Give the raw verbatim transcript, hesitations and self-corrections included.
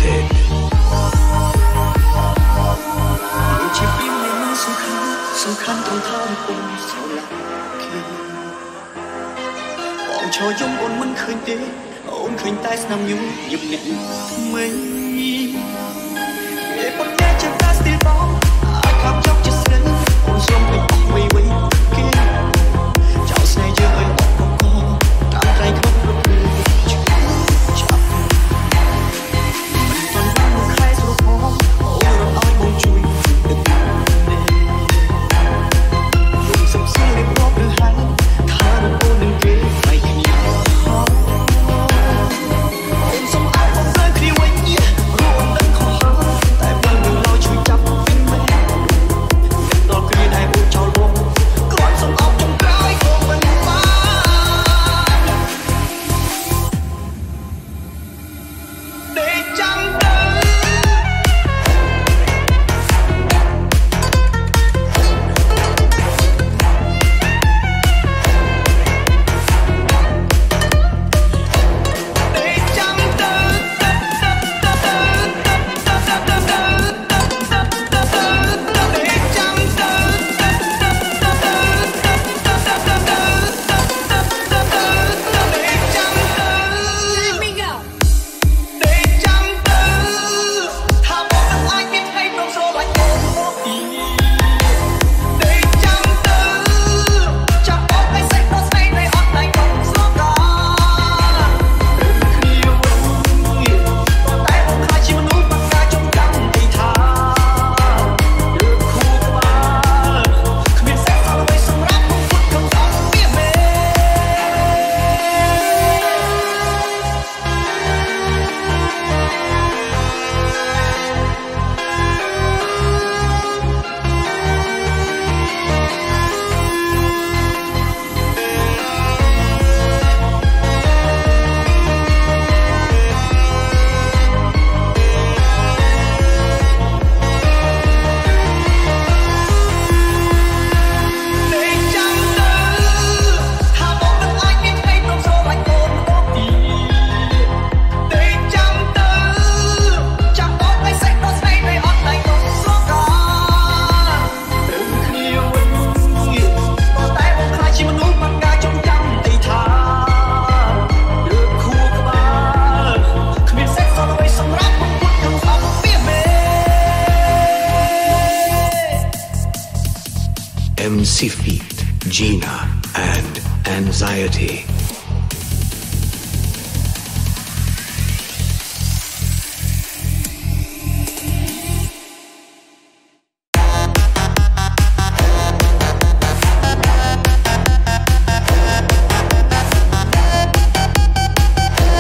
Limited. ជាពីមានសំខាន់សំខាន់ត្រង់ថាពុំស្រឡាញ់គេបងឈរយំអូនមិនឃើញទេអូនឃើញតែស្នាមញញឹមអ្នកថ្មីគេប៉ុន្តែចាំតែស្ទីលបងអាចខំចុកជាស្រីអូនសុំមិនអស់វិញវិញគេចោលស្នេហ៍យើងឲ្យអស់កកតាមត្រៃក្នុងរំលឹកចាប់មិនទាន់បានមកខែស្រួលផងអូនរំឲ្យបងជួយសុំសួររៀបរាប់ឬហើយថាអូននឹងគេឲ្យគ្នាអូនសុំឲ្យបងទៅគ្នាវិញរួមនឹងខុសតែបងនឹងឡយជួយចាប់វិញវិញដល់គ្នាដែរអូនចោលបងគ្រាន់សុំអោបចុងក្រោយក៏មិនបានដេកចាំទៅ Gnxa feat. Gnxa and Anxiety.